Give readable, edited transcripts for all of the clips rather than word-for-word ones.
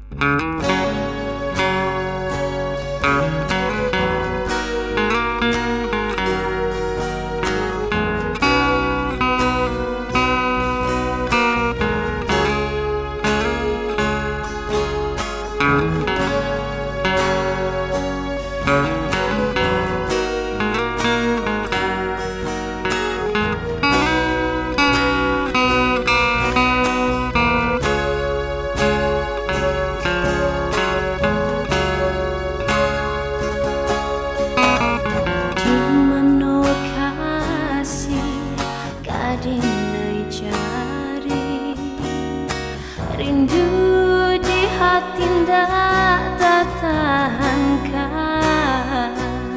Rindu di hati ndak tertahankan.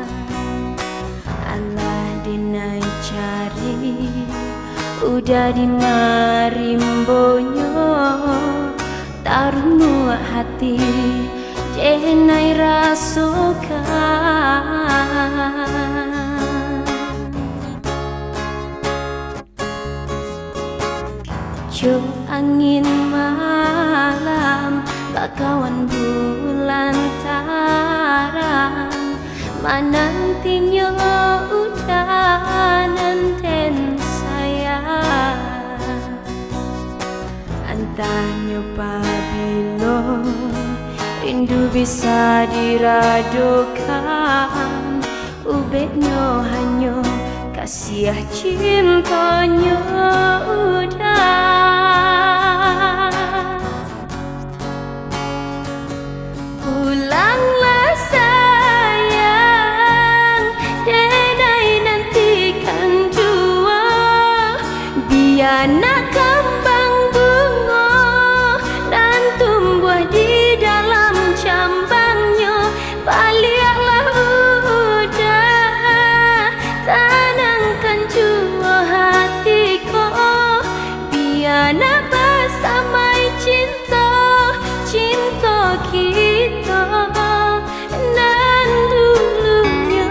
Allah dinai cari udah di marimbonyo taruh hati denai rasukan. Jo angin malam bakawan bulan tarang manantinya udah nanten sayang antahnya pabilo rindu bisa diradokan ubednya hanya kasih cintanya udah. Pulanglah sayang, denai nantikan jua biar nak kembang bunga dan tumbuh di dalam cambangnya. Baliklah udah tenangkan jua hatiku biar nak bersama cinta kita nan dulunya.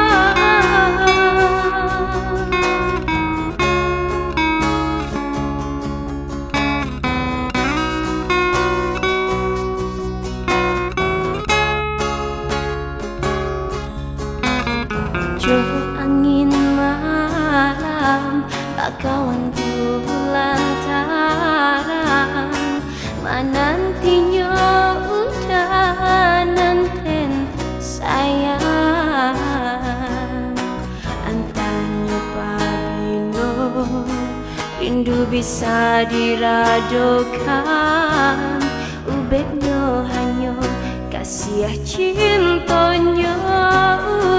Jo angin malam bakawan bulan tarang manantinya udah nanten sayang antanya pabilo rindu bisa diradokan ubednya hanya kasih cintanya.